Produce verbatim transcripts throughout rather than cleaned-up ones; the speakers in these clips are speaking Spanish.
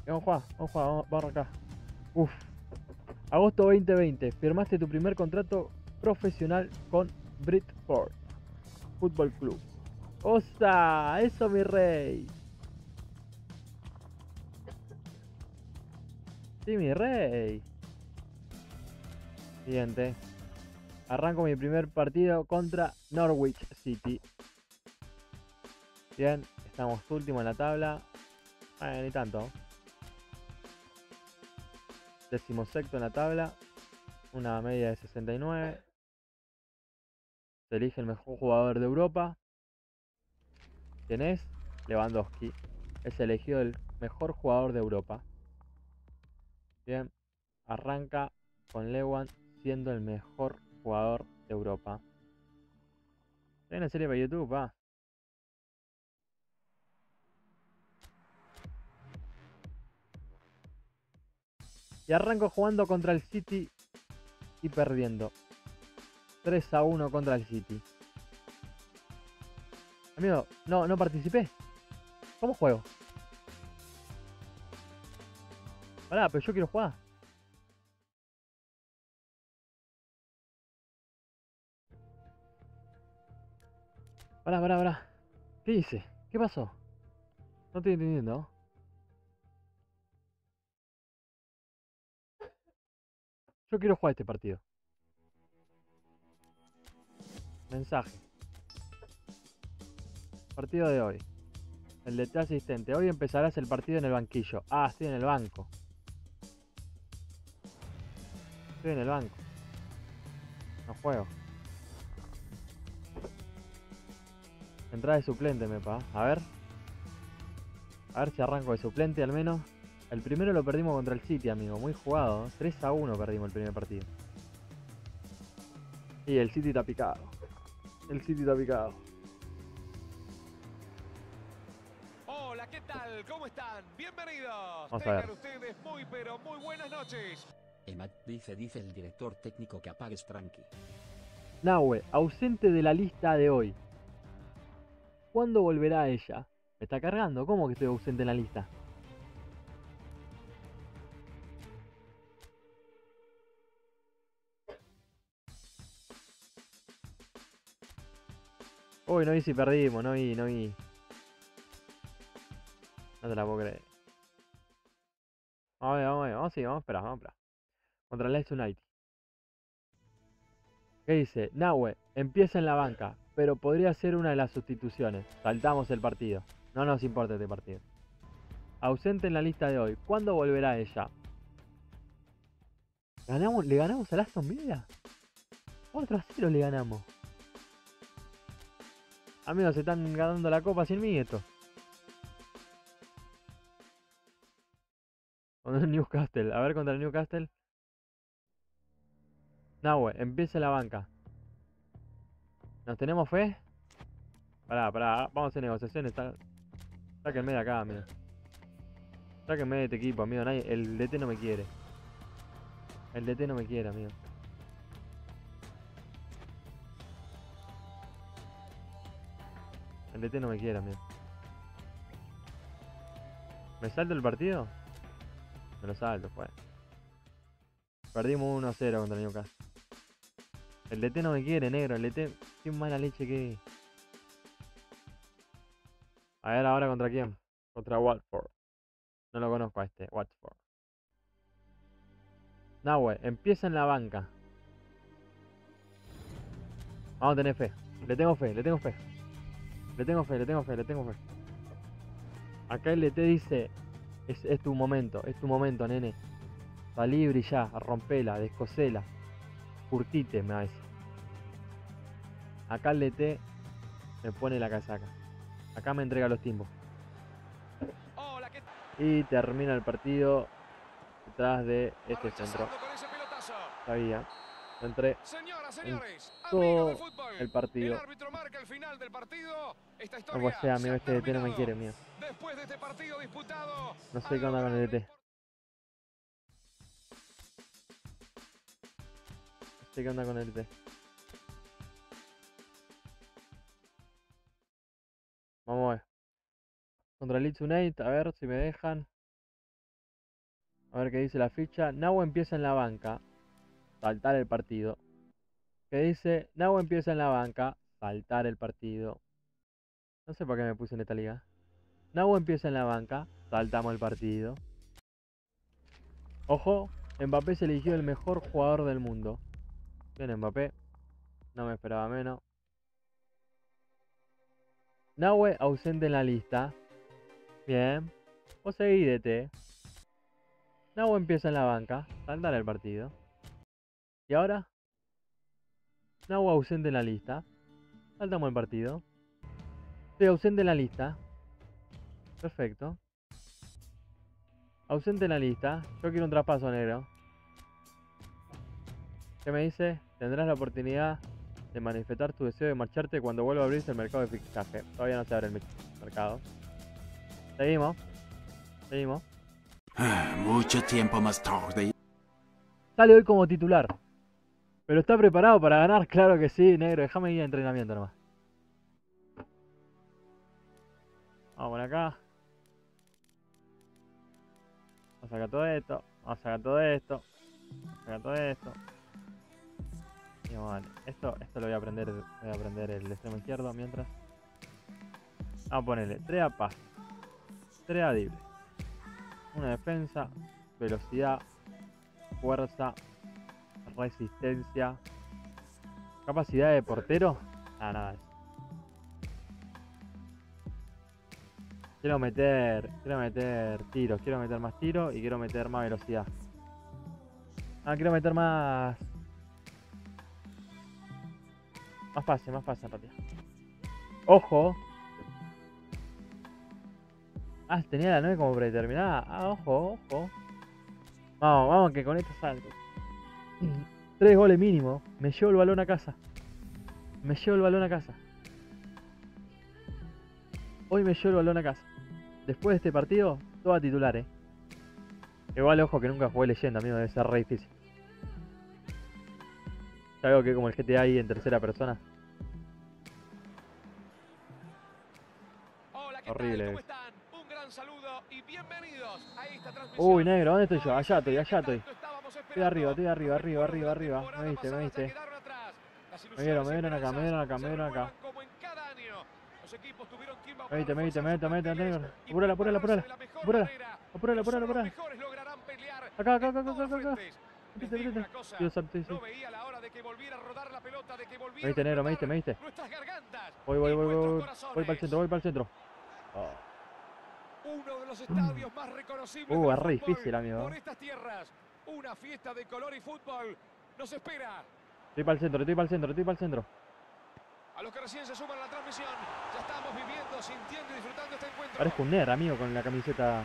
Vamos a jugar, vamos a jugar, vamos, vamos a arrancar. Uf. Agosto veinte veinte. Firmaste tu primer contrato profesional con Bridgeport Fútbol Club. ¡Osa! ¡Eso, mi rey! Sí, mi rey. Siguiente. Arranco mi primer partido contra Norwich City. Bien, estamos último en la tabla. Eh, ni tanto. Decimosexto en la tabla. Una media de sesenta y nueve. Se elige el mejor jugador de Europa. ¿Quién es? Lewandowski. Es elegido el mejor jugador de Europa. Bien, arranca con Lewan siendo el mejor jugador de Europa. Hay una serie para YouTube, va. Y arranco jugando contra el City y perdiendo. tres a uno contra el City. Amigo, no, no participé. ¿Cómo juego? Pará, pero yo quiero jugar. Pará, pará, pará. ¿Qué hice? ¿Qué pasó? No estoy entendiendo. Yo quiero jugar este partido. Mensaje. Partido de hoy. El de tu asistente. Hoy empezarás el partido en el banquillo. Ah, estoy en el banco. Estoy en el banco. No juego. Entrada de suplente, me pa. A ver. A ver si arranco de suplente al menos. El primero lo perdimos contra el City, amigo. Muy jugado. tres a uno perdimos el primer partido. Y el City está picado. El City está picado. Hola, ¿qué tal? ¿Cómo están? Bienvenidos. Vamos a ver. Tengan ustedes muy, pero muy buenas noches. Emad dice, dice el director técnico que apagues tranqui. Nahue, ausente de la lista de hoy. ¿Cuándo volverá ella? ¿Me está cargando? ¿Cómo que estoy ausente en la lista? Uy, no vi si perdimos, no vi, no vi. No te la puedo creer. Vamos a ver, vamos a ver, vamos a ir, vamos a esperar, vamos a esperar. Contra el Leeds United. ¿Qué dice? Nahue, empieza en la banca, pero podría ser una de las sustituciones. Saltamos el partido. No nos importa este partido. Ausente en la lista de hoy. ¿Cuándo volverá ella? ¿Ganamos, ¿Le ganamos al Aston Villa? cuatro a cero le ganamos. Amigos, se están ganando la copa sin mí esto. Contra el Newcastle. A ver, contra el Newcastle. Nahue, empieza en la banca. ¿Nos tenemos fe? Pará, pará, vamos a hacer negociaciones. Sá- Sáquenme de acá, amigo. Sáquenme de este equipo, amigo. Nadie, el D T no me quiere. El D T no me quiere, amigo. El D T no me quiere, amigo. ¿Me salto el partido? Me lo salto, pues. Perdimos uno a cero contra el Newcastle. El D T no me quiere, negro. El D T, qué mala leche que es. A ver, ahora contra quién. Contra Watford. No lo conozco a este, Watford. Nahue, empieza en la banca. Vamos a tener fe. Le tengo fe, le tengo fe. Le tengo fe, le tengo fe, le tengo fe. Acá el D T dice, es, es tu momento, es tu momento, nene. Salí y brillá, rompela, descosela. Curtite, me va a decir. Acá el D T me pone la casaca. Acá me entrega los timbos. Hola, ¿qué Y termina el partido detrás de va este centro. rechazando con ese pelotazo? Sabía. Entré Señoras, en señores, amigos del todo fútbol. el El partido. árbitro marca el final del partido. Esta No puede historia ser, se amigo, ha este D T no me terminado. quiere, mío. Después de este partido disputado, No sé han qué onda con el logrado lo D T. importante. No sé qué onda con el D T. Vamos a ver. Contra Leeds United, a ver si me dejan. A ver qué dice la ficha. Nahua empieza en la banca. Saltar el partido. Que dice, Nahua empieza en la banca. Saltar el partido. No sé por qué me puse en esta liga. Nahua empieza en la banca. Saltamos el partido. Ojo, Mbappé se eligió el mejor jugador del mundo. Bien, Mbappé. No me esperaba menos. Nahue ausente en la lista. Bien. Vos seguí D T. Nahue empieza en la banca. Saltar el partido. ¿Y ahora? Nahue ausente en la lista. Saltamos el partido. Estoy ausente en la lista. Perfecto. Ausente en la lista. Yo quiero un traspaso, negro. ¿Qué me dice? Tendrás la oportunidad de manifestar tu deseo de marcharte cuando vuelva a abrirse el mercado de fichaje. Todavía no se abre el mercado. Seguimos. Seguimos. Mucho tiempo más tarde. Sale hoy como titular. Pero está preparado para ganar, claro que sí, negro. Déjame ir a entrenamiento nomás. Vamos por acá. Vamos a sacar todo esto. Vamos a sacar todo esto. Vamos a sacar todo esto. Y vamos a darle. Esto, esto lo voy a aprender. Voy a aprender el extremo izquierdo mientras. Vamos a ponerle tres a paz. tres a drible. Una defensa. Velocidad. Fuerza. Resistencia. Capacidad de portero. Ah, nada. Quiero meter. Quiero meter tiros. Quiero meter más tiros. Y quiero meter más velocidad. Ah, quiero meter más. Más fácil, más fácil, rápido. Ojo. Ah, tenía la nueve como predeterminada. Ah, ojo, ojo. Vamos, vamos, que con esto salto. Tres goles mínimo. Me llevo el balón a casa. Me llevo el balón a casa. Hoy me llevo el balón a casa. Después de este partido, todo a titular, eh. Igual, ojo, que nunca jugué leyenda, amigo. Debe ser re difícil. Ya veo que como el G T A ahí en tercera persona. Hola, ¿qué Horrible. tal? ¿Cómo están? Un gran saludo y bienvenidos a esta transmisión. Uy, negro, ¿dónde estoy yo? Allá estoy, allá estoy. Estábamos Estoy esperando. arriba, estoy arriba, Los arriba, recuerdos arriba, de arriba. Me viste, me temporadas viste. pasadas quedaron atrás. Las Me vieron, me ilusiones y vieron acá, me vieron acá, me se vieron acá. renuevan como en cada año. Los equipos tuvieron tiempo Me viste, para me viste, me viste, me viste, reforzar sus negro. planteles y Apurala, apurala, apurala. prepararse de la mejor Apurala, manera. apurala, Pero apurala, solo los apurala. mejores lograrán pelear Acá, acá, en acá, acá, todos acá, acá. frentes. Les Viste, digo viste. una cosa, Yo salté, sí. no veía la hora de que volviera a rodar la pelota, de que volviera Me viste, a negro, me viste, despertar me viste. nuestras gargantas Voy, voy, y voy, voy, nuestros voy. corazones. Voy para el centro, voy para el centro. Oh. Uno de los estadios más reconocibles Uh, del es re fútbol difícil, amigo. por estas tierras. Una fiesta de color y fútbol nos espera. Estoy para el centro, estoy para el centro, estoy para el centro. A los que recién se suman a la transmisión, ya estamos viviendo, sintiendo y disfrutando este encuentro. Parezco un nerd, amigo, con la camiseta.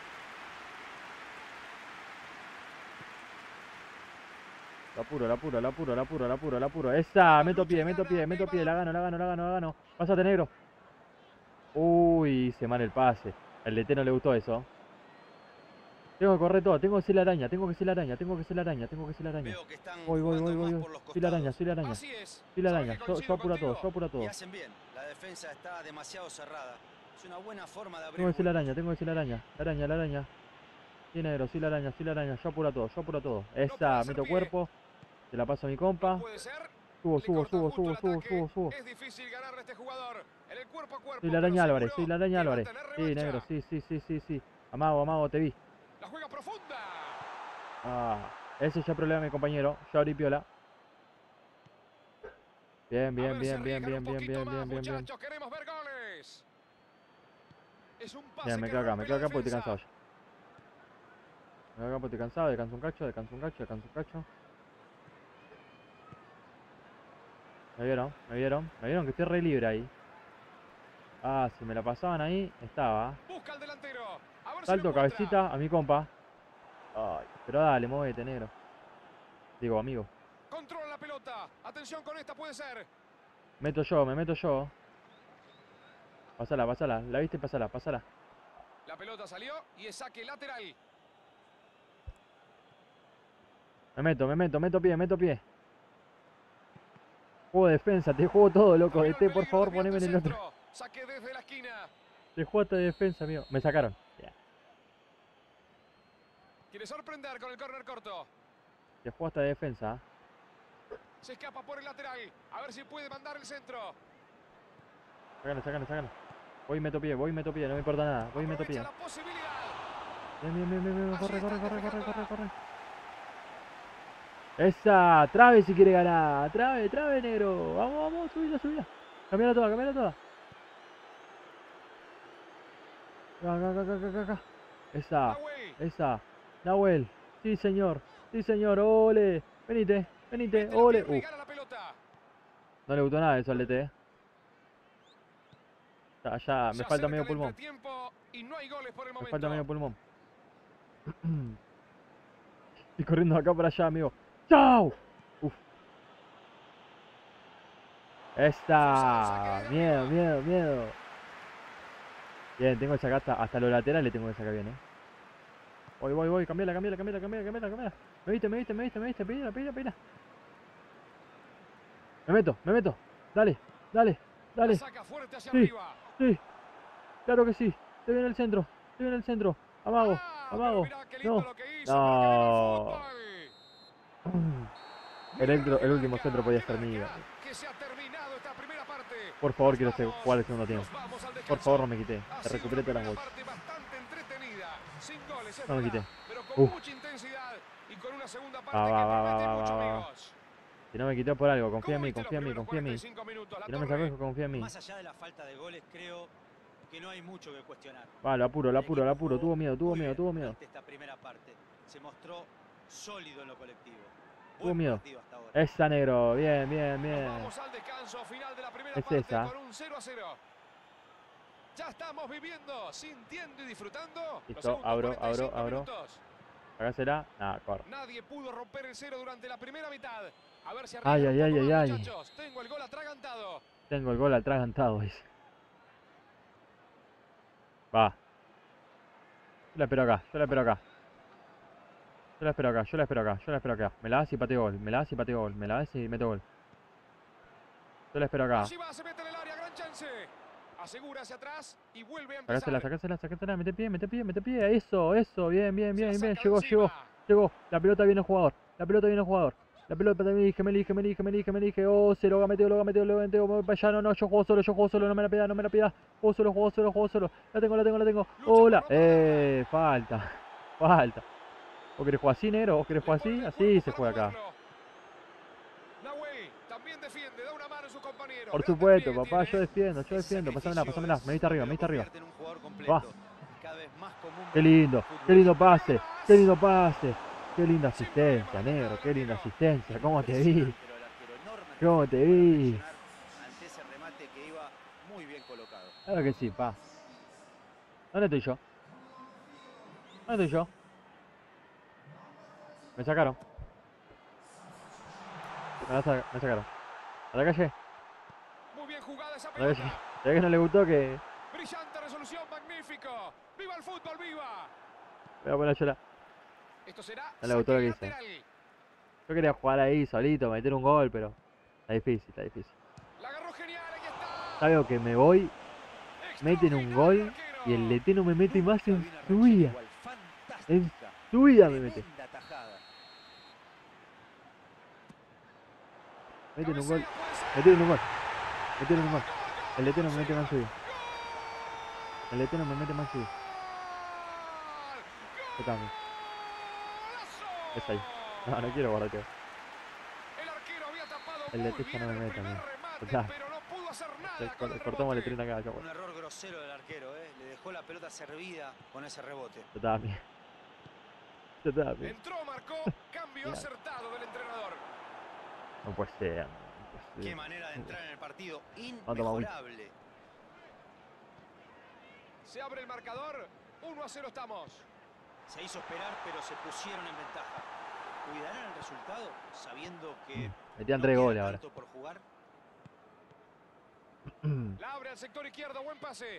La apuro, la apuro, la apuro, la apuro, la apuro, la apuro. Esa, meto pie, meto pie, meto pie. La gano, la gano, la gano, la gano. Pásate, negro. Uy, hice mal el pase. Al D T no le gustó eso. Tengo que correr todo, tengo que ser la araña, tengo que ser la araña, tengo que ser la araña, tengo que ser la araña. Veo que están Voy, voy, voy, jugando voy, más voy. por los Soy la araña, costados. soy la araña. Así es. Soy la ¿Sabe araña. que Yo, coincido yo apuro todo, contigo? yo apuro todo. Y hacen bien. La defensa está demasiado cerrada. Es una buena forma de abrir. Tengo que ser la huecos. araña, tengo que ser la araña. La araña, la araña. Sí, negro, sí, la araña, sí, la araña. Yo apuro todo, yo apuro todo. Esa, puede hacer meto pie. cuerpo. Se la paso a mi compa. Puede ser. Subo, Le subo, corta subo, justo subo, el subo, ataque. subo, subo. Es difícil ganarle a este jugador. En el cuerpo a cuerpo. Soy la pero araña Álvarez, seguro soy la araña que va a Álvarez. tener Sí, revancha. negro, sí, sí, sí, sí, sí. Amago, amago, te vi. La juega profunda. Ah, ese ya es problema de mi compañero. Yo abrí piola. Bien, A bien, ver si bien, bien, arriesgan bien, un bien, poquito bien, más, bien, bien, bien. muchachos, queremos ver goles. Es un pase Bien, me que quedo acá, rompe me quedo la acá porque estoy defensa. cansado ya. Me quedo acá porque estoy cansado, descanso un cacho, descanso un cacho, descanso un cacho. Me vieron, me vieron, me vieron que estoy re libre ahí. Ah, si me la pasaban ahí, estaba. Busca al delantero. A ver si Salto, lo encuentra. cabecita, a mi compa. Ay, pero dale, muévete, negro. Digo, amigo. Controla la pelota. Atención con esta, puede ser. Meto yo, me meto yo. Pasala, pasala, la viste, pasala, pasala. La pelota salió y es saque lateral. Me meto, me meto, meto pie, meto pie. Juego de defensa, te juego todo, loco. Dominó el D T, por peligro, favor, desvió poneme en este el otro. centro. Saque desde la esquina. Te juego hasta de defensa, amigo. Me sacaron. Yeah. Quiere sorprender con el córner corto. Que juega hasta de defensa. ¿eh? Se escapa por el lateral. A ver si puede mandar el centro. Sácalo, sácalo, sácalo. Voy y meto pie, voy y meto pie, no me importa nada. Voy y meto pie. Aprovecha la posibilidad. Bien, bien, bien, bien, bien. Allí Corre, corre, está corre, corre, corre, despejándola. corre. Esa, trabe si quiere ganar. Trabe, trabe, negro. Vamos, vamos, subila, subila. Cambiala toda, cambiala toda. Acá, acá, acá, acá, acá. Esa, Nahuel. esa. Nahuel. Sí, señor. Sí, señor. Ole. Venite, venite. Mete la Ole. pierna y Uh, gana la pelota. no le gustó nada eso al D T. eh. Ya, ya, me Se falta acerca medio el pulmón. entretiempo y no hay goles por el Me momento. falta medio pulmón. Y corriendo de acá para allá, amigo. ¡Chao! Uf. Esa. Miedo, miedo, miedo. Bien, tengo que sacar hasta, hasta los laterales, tengo que sacar bien, eh. Voy, voy, voy, cambiala, cambiala, cambiala, cambiala, cambiala, cambiala. Me viste, me viste, me viste, me viste, pila, pila, pila. Me meto, me meto. Dale, dale, La dale. saca fuerte hacia Sí. arriba. Sí, claro que sí. Estoy viene el centro, estoy viene el centro. Amago, Ah, pero amago. mirá qué lindo No, lo que hizo para que viva el no. fútbol. El, entro- el último Marca, centro podía que ser marca, mío. que se ha terminado esta primera parte. Por favor, Nos quiero se- vamos, jugar el segundo tiempo. nos vamos al Por descanso. favor, no me quité. Ha Te sido recuperé una todas las primera bolsas. parte bastante entretenida, sin goles, es No me verdad, quité. pero con Uf. mucha intensidad y con una segunda parte Va, va, que va, promete va, mucho, va, va. amigos. Si no me quité por algo, confía en ¿Cómo mí, viste los confía en mí, primeros confía en mí. cuarenta y cinco minutos? La Si no me Torre. sacó, confía en mí. Más allá de la falta de goles, creo que no hay mucho que cuestionar. Va, lo apuro, lo El apuro, lo equipo apuro. jugó Tuvo miedo, tuvo muy miedo, bien tuvo miedo. durante esta primera parte. Se mostró sólido en lo colectivo. Tuvo Buen miedo. partido hasta ahora. Esa, negro. Bien, bien, Nos bien. vamos al descanso final de la primera Es parte esa. con un cero a cero. Ya estamos viviendo, sintiendo y disfrutando. los Listo, segundos abro, cuarenta y cinco abro, abro. minutos. Sacásela. Nada, corre. Nadie pudo romper el cero durante la primera mitad. A ver si Ay, arriesgan ay, un ay, poco ay, más, ay. muchachos. Tengo el gol atragantado. Tengo el gol atragantado, dice. Va. Yo la espero acá, yo la espero acá. Yo la espero acá, yo la espero acá, yo la espero acá. Me la das y pateo gol, me la das y pateo gol, me la das y meto gol. Yo la espero acá. Allí va, se mete en el área, gran chance. Asegura hacia atrás y vuelve a empezar. Sacásela, sacásela, sacásela, mete pie, mete pie, mete pie. Eso, eso, bien, bien, Se bien, la bien. saca de Llegó, llegó, encima. llegó. La pelota viene el jugador, la pelota viene el jugador. La pelota me elige, me elige, me elige, me elige, me elige. Oh, se lo gameteo, lo gameteo, lo gameteo. Me voy para allá, no, no, yo juego solo, yo juego solo, no me la pida, no me la pida. Juego solo, juego solo, juego solo. La tengo, la tengo, la tengo. Lucha Hola. por no perderla. Eh, falta, falta. ¿Vos querés jugar así, negro? ¿Vos querés Le jugar pone así? el Así cuerpo se para juega acá. jugarlo. Nahuel también defiende, da una mano a sus compañeros. Por Gran supuesto, despliegue papá, tiene, yo ¿eh? defiendo, yo Ese defiendo. Pásamela, sacrificio pásamela. es Me viste arriba, lo me que viste lo arriba. convierte en un jugador completo. Va. Cada vez más común Qué ver en el lindo, fútbol. qué lindo pase, qué lindo pase. Qué linda asistencia, negro, qué linda asistencia. ¿Cómo te vi? Impresionante lo del arquero, enorme ¿Cómo te reflejo para vi? presionar ante ese remate que iba muy bien colocado. Claro que sí, pa. ¿Dónde estoy yo? ¿Dónde estoy yo? Me sacaron. Me, la sa- me sacaron. A la calle. Muy bien jugada esa A la calle. pelota. Se ve que no le gustó que... Brillante resolución, magnífico. ¡Viva el fútbol, viva! Me voy a poner a llorar. Esto será No le gustó lo saque que hice. lateral. Yo quería jugar ahí solito, meter un gol, pero... Está difícil, está difícil. La agarró genial, ahí está. Sabes que me voy, meten un gol y el D T no me mete más en su vida. En su vida me mete. Tremenda tajada. Meten un gol, Cabecea, puede ser. metieron un gol, metieron un gol. El D T no me mete más en su vida. El D T no me mete más en su vida. Yo también. ¡Golazo! Es ahí. No, no quiero guardar. El arquero había tapado El muy de Testa bien no me el mete, primer amigo. remate, Total. pero no pudo hacer nada Le con cor- el cortamos el rebote. tren acá, ya, Un bueno. error grosero del arquero, ¿eh? Le dejó la pelota servida con ese rebote. Yo también. Yo también. Entró, marcó, cambio Mirá. acertado del entrenador. No puede ser, no puede Qué ser. manera de entrar en el partido. Vamos, Maui. Inmejorable. Se abre el marcador, uno a cero estamos. Se hizo esperar, pero se pusieron en ventaja. ¿Cuidarán el resultado sabiendo que Metían no tres queda goles ahora. tanto por jugar? La abre al sector izquierdo, buen pase.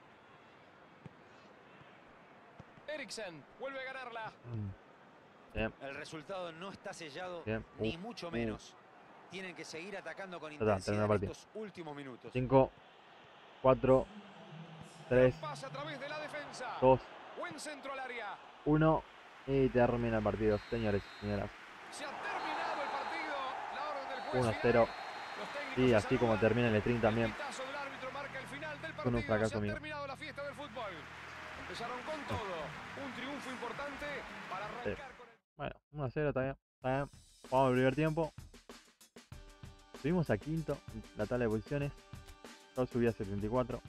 Eriksen vuelve a ganarla. Bien, El resultado no está sellado, bien. ni Uh, mucho uh. menos. Tienen que seguir atacando con está, intensidad terminó el en partido. estos últimos minutos. cinco, cuatro, tres, Pase a través de la defensa. dos, Buen centro al área. uno. Y termina el partido, señores y señoras. Se ha terminado el partido. La orden del juez uno final. cero. Los técnicos Y se así como saludan. termina el stream El también, pitazo del árbitro marca el final del con un partido. Se fracaso ha mío. terminado la fiesta del fútbol. Empezaron con todo. Un triunfo importante para Sí. arrancar con el... Bueno, uno a cero, está bien, está bien. Vamos al primer tiempo. Subimos a quinto en la tabla de posiciones. Yo subí a setenta y cuatro.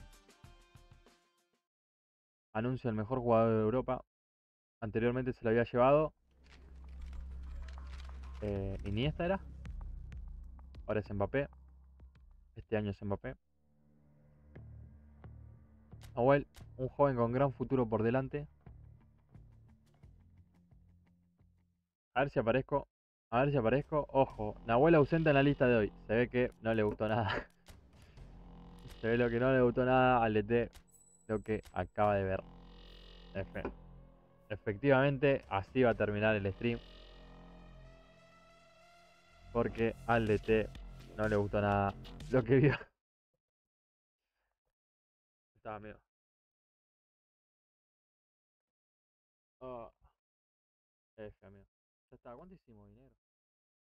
Anuncio el mejor jugador de Europa. Anteriormente se lo había llevado eh, Iniesta era. Ahora es Mbappé. Este año es Mbappé. Nahuel, un joven con gran futuro por delante. A ver si aparezco. A ver si aparezco. Ojo, Nahuel ausente en la lista de hoy. Se ve que no le gustó nada. Se ve lo que no le gustó nada al D T. Lo que acaba de ver. F. Efectivamente, así va a terminar el stream. Porque al D T no le gustó nada lo que vio. Estaba medio. Oh, F, amigo. Ya está. ¿Cuánto hicimos dinero?